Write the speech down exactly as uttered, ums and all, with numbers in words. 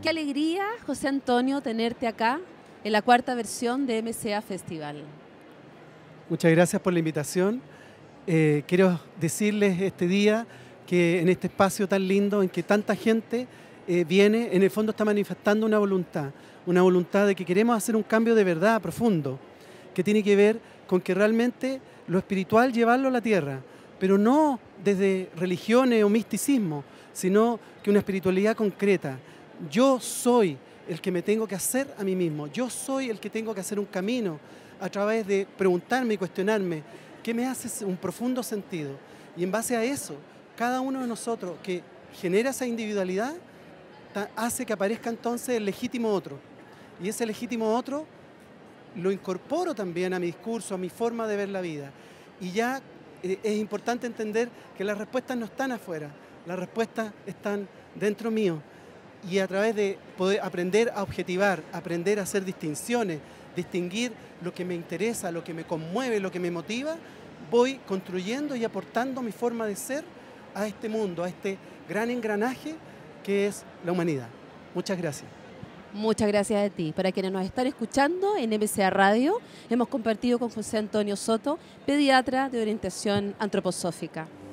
Qué alegría, José Antonio, tenerte acá en la cuarta versión de M C A Festival. Muchas gracias por la invitación. Eh, quiero decirles este día que en este espacio tan lindo en que tanta gente eh, viene, en el fondo está manifestando una voluntad, una voluntad de que queremos hacer un cambio de verdad profundo, que tiene que ver con que realmente lo espiritual llevarlo a la tierra, pero no desde religiones o misticismo, sino que una espiritualidad concreta. Yo soy el que me tengo que hacer a mí mismo, yo soy el que tengo que hacer un camino a través de preguntarme y cuestionarme qué me hace un profundo sentido. Y en base a eso, cada uno de nosotros que genera esa individualidad hace que aparezca entonces el legítimo otro. Y ese legítimo otro lo incorporo también a mi discurso, a mi forma de ver la vida. Y ya eh, es importante entender que las respuestas no están afuera, las respuestas están dentro mío. Y a través de poder aprender a objetivar, aprender a hacer distinciones, distinguir lo que me interesa, lo que me conmueve, lo que me motiva, voy construyendo y aportando mi forma de ser a este mundo, a este gran engranaje que es la humanidad. Muchas gracias. Muchas gracias a ti. Para quienes nos están escuchando en M C A Radio, hemos compartido con José Antonio Soto, pediatra de orientación antroposófica.